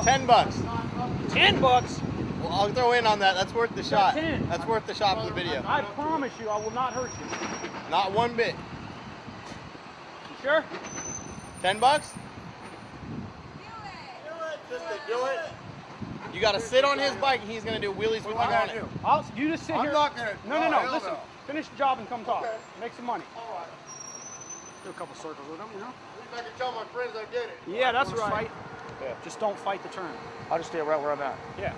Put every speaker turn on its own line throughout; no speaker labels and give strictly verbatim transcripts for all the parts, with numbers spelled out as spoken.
Ten bucks.
Ten bucks?
Well, I'll throw in on that. That's worth the shot.
ten.
That's worth the shot for the video.
I promise you, I will not hurt you.
Not one bit.
You sure?
Ten bucks?
Do it. Just to do it.
You got to sit on his bike, and he's gonna do wheelies with you on it.
I'll, you just sit
I'm
here.
not gonna.
No, no,
oh,
no. Listen.
no.
Finish the job and come talk.
Okay.
Make some money.
All right.
Do a couple circles with him, you know?
At least I can tell my friends I did it.
Yeah, that's right.
Fight?
Yeah. Just don't fight the turn.
I'll just stay right where I'm at.
Yeah.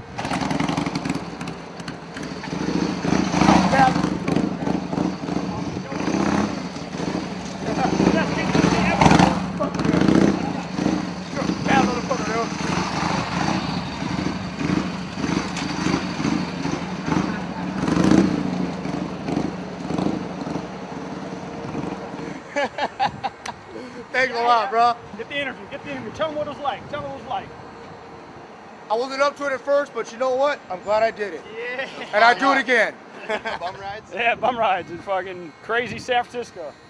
Thanks a lot, bro.
Get the interview. Get the interview. Tell them what it was like. Tell them what it was like.
I wasn't up to it at first, but you know what? I'm glad I did it.
Yeah.
And I do it again.
Bum rides?
Yeah, bum rides in fucking crazy San Francisco.